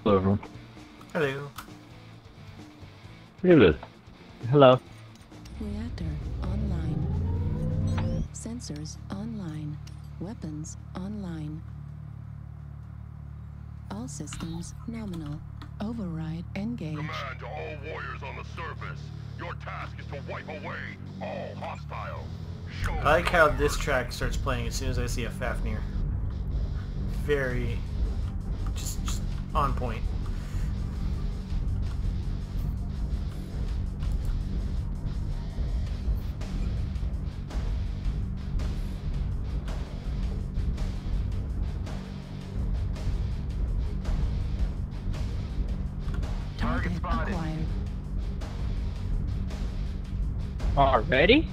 Hello, everyone. Hello. Look at this. Hello. Reactor online. Sensors online. Weapons online. All systems nominal. Override engage. Command to all warriors on the surface. Your task is to wipe away all hostiles. Show I like how this track starts playing as soon as I see a Fafnir. Very... just on point. Target acquired. Already?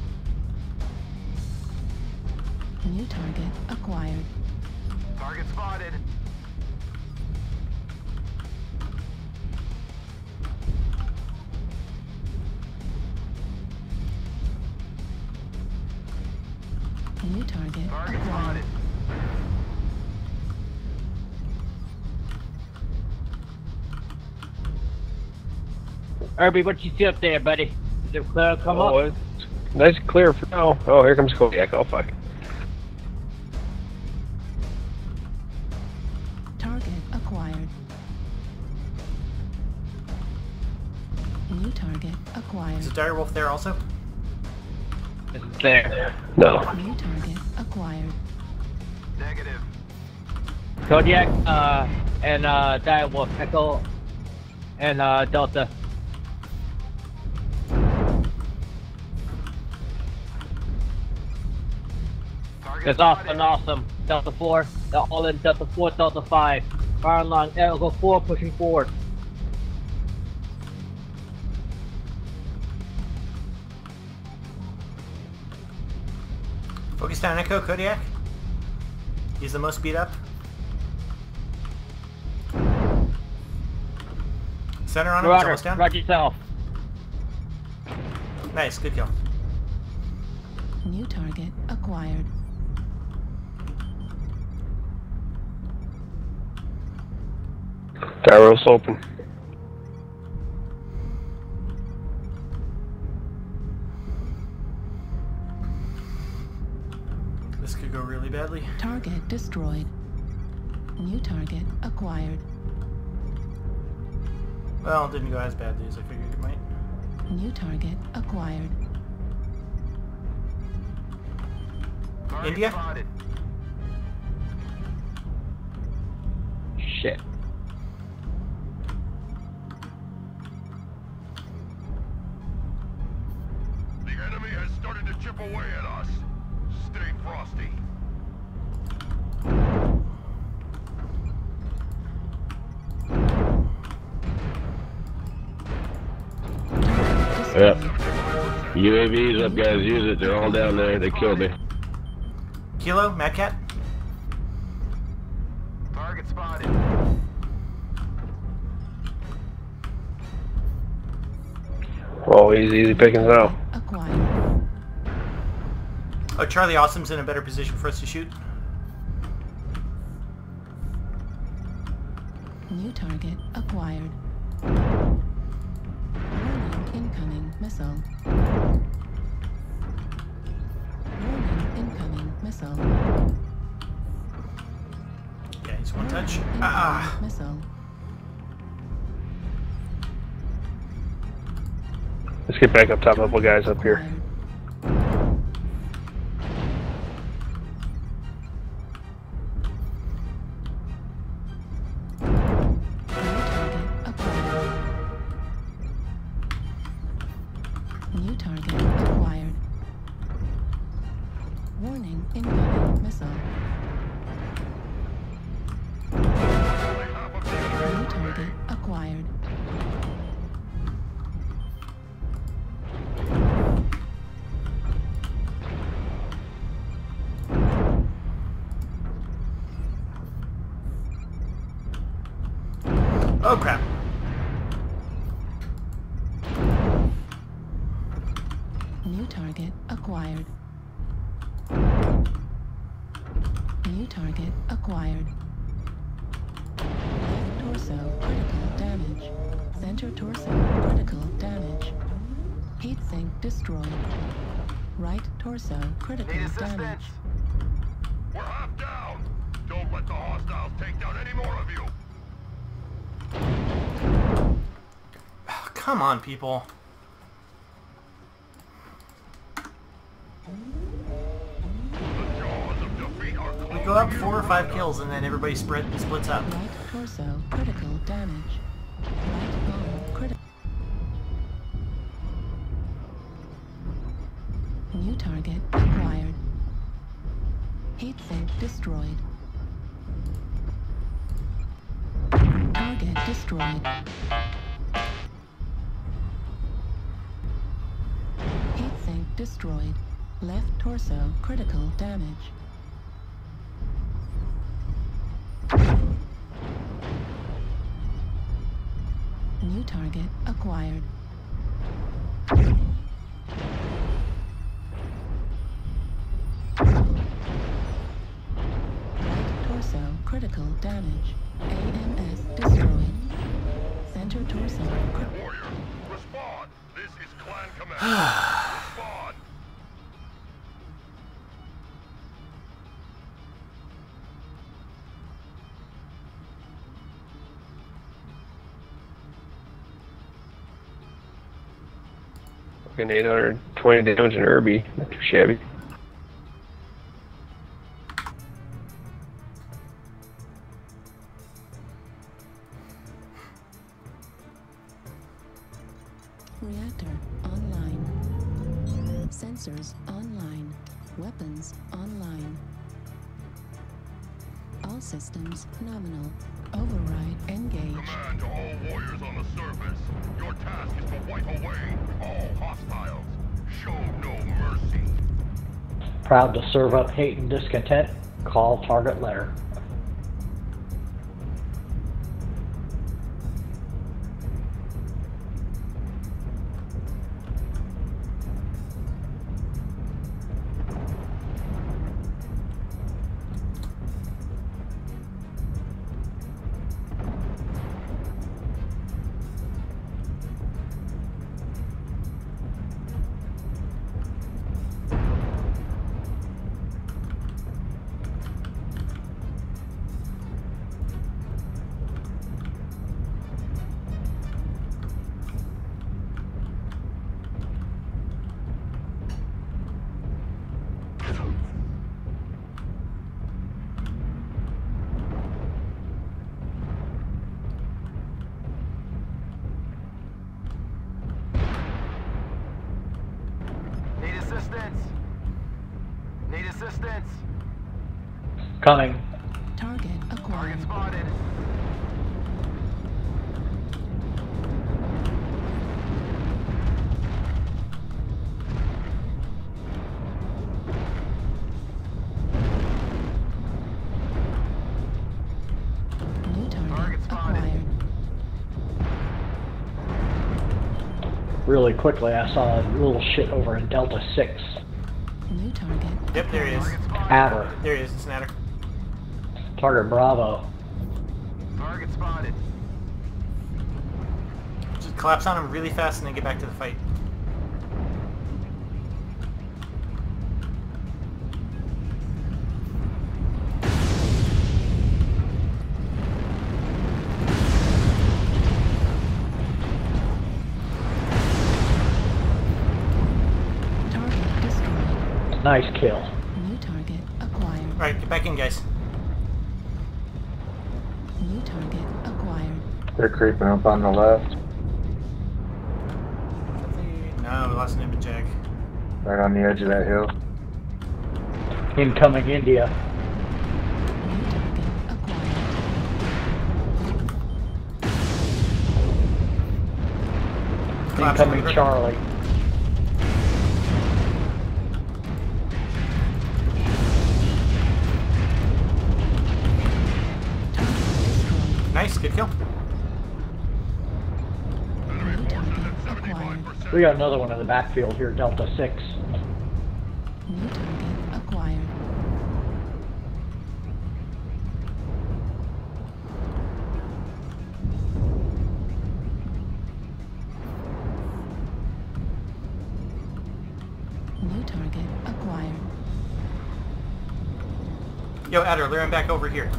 New target acquired. Target spotted. New target acquired. Spotted. Irby, what you see up there, buddy? Is it clear? Come up. It's nice and clear for now. Oh, here comes Kodiak. Oh, fuck. Target acquired. New target acquired. Is the direwolf there also? It's there. No. New target acquired. Negative. Kodiak, and Direwolf, Echo, and Delta. That's awesome. Delta 4, they're all in Delta 4, Delta 5. Fire along, Echo 4 pushing forward. Focus down Echo, Kodiak. He's the most beat up. Center on him, he's almost down. Roger yourself. Nice, good kill. New target acquired. Gyro's open. This could go really badly. Target destroyed. New target acquired. Well, it didn't go as badly as I figured it might. New target acquired. India? Spotted. Shit. The enemy has started to chip away at us. Stay frosty. Yep. UAVs up, guys. Use it. They're all down there. They killed me. Kilo, Mad Cat? Target spotted. Oh, easy pickings now. Acquired. Oh, Charlie Awesome's in a better position for us to shoot. New target acquired. Warning incoming missile. Warning incoming missile. Yeah, he's one touch. Incoming Ah! missile. Let's get back up top level guys up here. Acquired. New target acquired. Warning incoming missile. New target acquired. Oh crap. New target acquired. New target acquired. Left torso Center torso, critical damage. Heat sink destroyed. Right torso, critical damage. We're half down! Don't let the hostiles take down any more of you! Come on, people. The jaws of defeat are closing. We go up 4 or 5 kills and then everybody splits up. Right torso, critical damage. Right arm, critical. New target acquired. Heat sink destroyed. Target destroyed. Heat sink destroyed. Left torso, critical damage. New target acquired. Right torso, critical damage. AMS destroyed. Center torso. Warrior, respond! This is Clan Command. Respond! Fucking 820 damage in Irby. Not too shabby. Reactor online. Sensors online. Weapons online. All systems nominal. Override engaged. Command to all warriors on the surface. Your task is to wipe away all hostiles. Show no mercy. Proud to serve up hate and discontent. Call target letter. Need assistance. Need assistance. Coming. Target acquired. Target spotted. New target Target spotted. acquired. Really quickly, I saw a little shit over in Delta 6. New target. Yep, there he is. Target spotted. Adder. There he is, it's an adder. Target Bravo. Target spotted. Just collapse on him really fast and then get back to the fight. Target destroyed. Nice kill. New target acquired. Alright, get back in, guys. New target acquired. They're creeping up on the left. No, we lost an image jag. Right on the edge of that hill. Incoming India. New target acquired. Collapse on Incoming the Charlie. Target destroyed. Nice, good kill. New target acquired. We got another one in the backfield here, Delta 6. New target acquired. Yo, Adder, lure him back over here.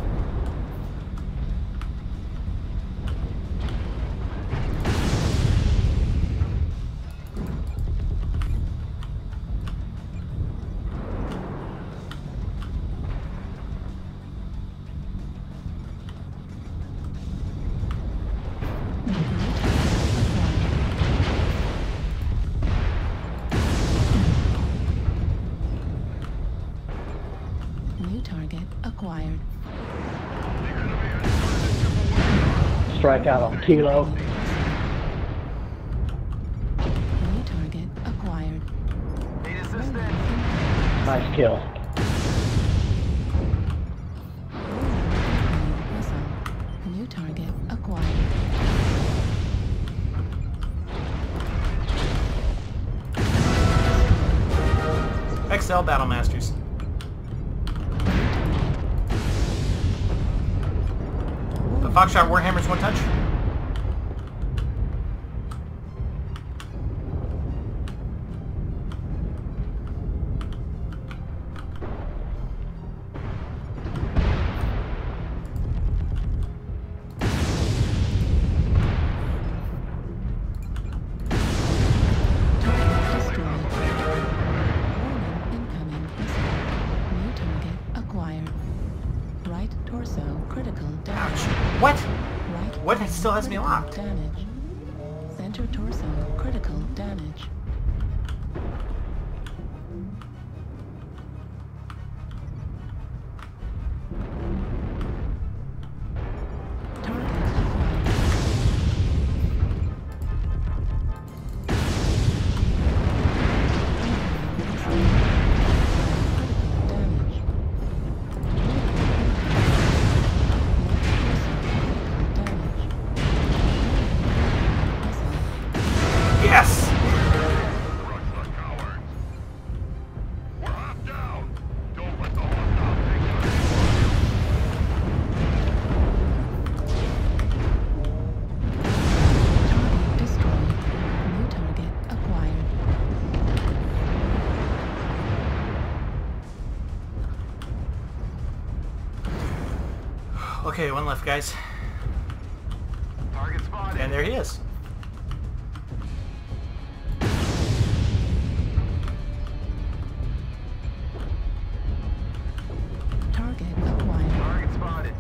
New target acquired. Strike out on Kilo. New target acquired. Need assistance. Nice kill. Missile. New target acquired. XL Battle Masters. The Foxshot Warhammer's one touch. Target destroyed. Warning incoming missile. New target acquired. Right torso critical damage. Ouch. What? Right What? It arm still has me critical locked. Damage. Center torso critical damage. Target acquired. Critical damage. Yes! Crush the cowards. We're half down. Don't let the hostile take us. Target destroyed. New target acquired. Okay, one left, guys. Target spotted. And there he is. Target acquired. Target spotted.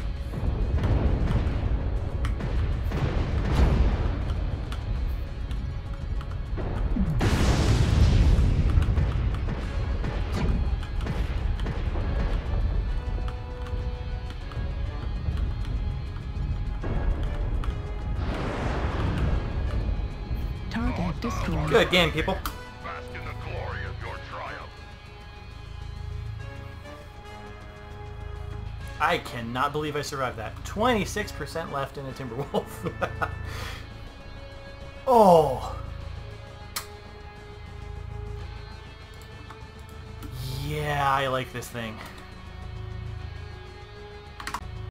Target destroyed. Good game, people. Bask in the glory of your triumph. I cannot believe I survived that. 26% left in a Timberwolf. Oh. Yeah, I like this thing.